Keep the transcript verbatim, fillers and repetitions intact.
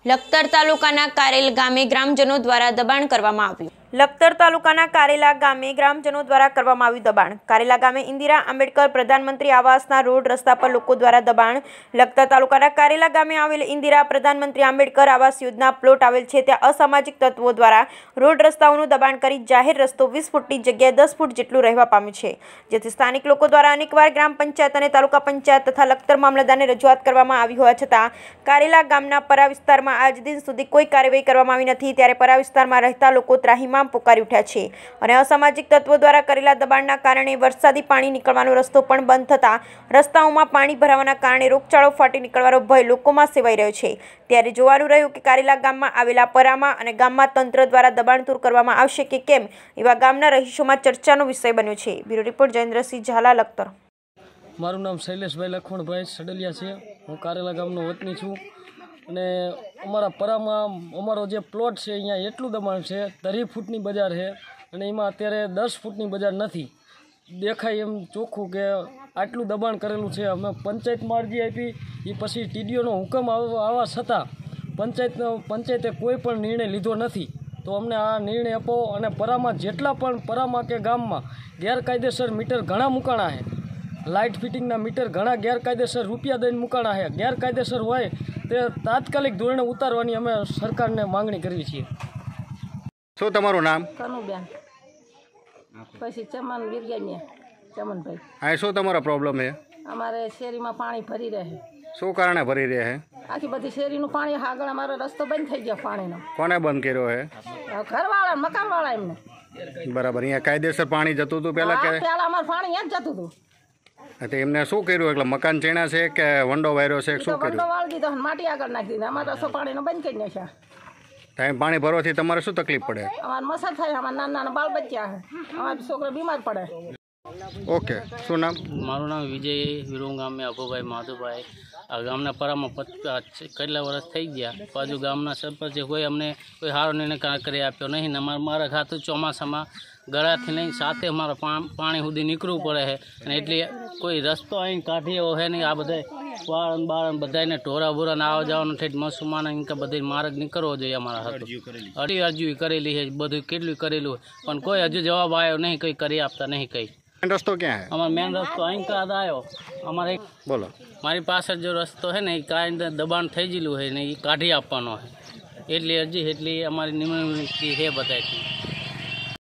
લખતર તાલુકાના કારેલ ગામે ગ્રામજનો દ્વારા દબાણ કરવામાં આવ્યું। લખતર તાલુકાના કારેલા ગામે ગ્રામજનો દ્વારા કરવામાં આવ્યું દબાણ। કારેલા ગામે ઇન્દિરા આંબેડકર પ્રધાનમંત્રી આવાસના રોડ રસ્તા પર લોકો દ્વારા દબાણ। લખતર તાલુકાના કારેલા ગામે આવેલ ઇન્દિરા પ્રધાનમંત્રી આંબેડકર આવાસ યોજના પ્લોટ આવેલ છે ત્યાં અસામાજિક તત્વો દ્વારા રોડ રસ્તાઓનું દબાણ કરી જાહેર રસ્તો વીસ ફૂટની જગ્યાએ દસ ફૂટ જેટલું રહેવા પામ્યું છે, જેથી સ્થાનિક લોકો દ્વારા અનેકવાર ગ્રામ પંચાયત અને તાલુકા પંચાયત તથા લખતર મામલતદારને રજૂઆત કરવામાં આવી હોવા છતાં કારેલા ગામના પરા વિસ્તારમાં આજ દિન સુધી કોઈ કાર્યવાહી કરવામાં આવી નથી। ત્યારે પરા વિસ્તારમાં રહેતા લોકો ત્રાહિમામ પોકારી ઉઠ્યા છે અને અસામાજિક તત્વો દ્વારા કરેલા દબાણના કારણે વરસાદી પાણી નીકળવાનો રસ્તો પણ બંધ થતા રસ્તાઓમાં પાણી ભરાવાના કારણે રોગચાળો ફાટી નીકળવાનો ભય લોકોમાં સેવાઈ રહ્યો છે। ત્યારે જોવાનું રહ્યું કે કારેલા ગામમાં આવેલા પરામાં અને ગામમાં તંત્ર દ્વારા દબાણ દૂર કરવામાં આવશે કે કેમ, એવા ગામના રહીશોમાં ચર્ચાનો વિષય બન્યો છે। Bureau report Jayendrasinh Zala, Lakhtar. મારું નામ શૈલેષભાઈ લખમણભાઈ સડલિયા છે। હું કારેલા ગામનો વતની છું અને અમારા પરામાં અમારો જે પ્લોટ છે અહીંયા એટલું દબાણ છે, ત્રીસ ફૂટની બજાર છે અને એમાં અત્યારે દસ ફૂટની બજાર નથી દેખાય એમ ચોખ્ખું કે આટલું દબાણ કરેલું છે। અમે પંચાયતમાં અરજી આપી, એ પછી ટીડીઓનો હુકમ આવવા છતાં પંચાયતનો પંચાયતે કોઈ પણ નિર્ણય લીધો નથી। તો અમને આ નિર્ણય આપો અને પરામાં જેટલા પણ પરામાં કે ગામમાં ગેરકાયદેસર મીટર ઘણા મૂકાણા છે, લાઇટ ફિટિંગના મીટર ઘણા ગેરકાયદેસર રૂપિયા દઈને મૂકાણા છે, ગેરકાયદેસર હોય તે તાત્કાલિક ધોરણે ઉતારવાની અમે સરકારને માંગણી કરવી છીએ। શું તમારું નામ? કનુબેન, પછી ચમન વિરગાનિયા ચમનભાઈ। હા, શું તમારો પ્રોબ્લેમ છે? અમારે શેરીમાં પાણી ભરી રહે। શું કારણે ભરી રહે છે? આખી બધી શેરીનું પાણી, આગળ અમારો રસ્તો બંધ થઈ ગયો પાણીનો। કોને બંધ કર્યો છે? ઘરવાળા, મકાનવાળા એમને। બરાબર, અહીંયા કાયદેસર પાણી જતું હતું પહેલા કે? પહેલા અમારું પાણી અહીંયા જ જતું હતું। તો એમને શું કર્યું? એટલે મકાન ચેણા છે કે વંડો વાયરો છે? શું કર્યું? વંડો વાળી દીધો, માટી આગળ નાખી દીધી, અમારે રસ્તો પાણીનો બંધ કરી નાખ્યા। ટાઈમ પાણી ભરવાથી તમારે શું તકલીફ પડે? અમારે મસર થાય, અમારા નાના નાના બાળ બચ્ચા છે, અમારા છોકરા બીમાર પડે। ઓકે, શું નામ? મારું નામ વિજય વિરુંગ, ગામે અભુભાઈ માધુભાઈ। આ ગામના પરામાં કેટલા વર્ષ થઈ ગયા, બાજુ ગામના સરપંચે કોઈ અમને કોઈ સારો નિર્ણય કરી આપ્યો નહીં ને અમારે મારા ખાતું ચોમાસામાં ગળાથી નહીં સાથે અમારે પાણી સુધી નીકળવું પડે છે અને એટલે કોઈ રસ્તો અહીં કાઢી એવો છે નહીં। આ બધા વાળન બાળન બધાને ઢોરા બોરાને આવવા જવાનું થઈ મસુમાને ઇનકા બધી માર્ગ નીકળવો જોઈએ અમારા હાથ। અઢી અરજી કરેલી છે, બધું કેટલું કરેલું પણ કોઈ હજુ જવાબ આવ્યો નહીં, કંઈ કરી આપતા નહીં કંઈ। રસ્તો ક્યાં છે? અમારો મેન રસ્તો અહીં કાદ આવ્યો અમારે। બોલો, મારી પાસે જો રસ્તો છે ને એ કાંઈ દબાણ થઈ ગયેલું હોય ને એ કાઢી આપવાનો છે, એટલી અરજી એટલી અમારી નિમણૂક છે બધાથી।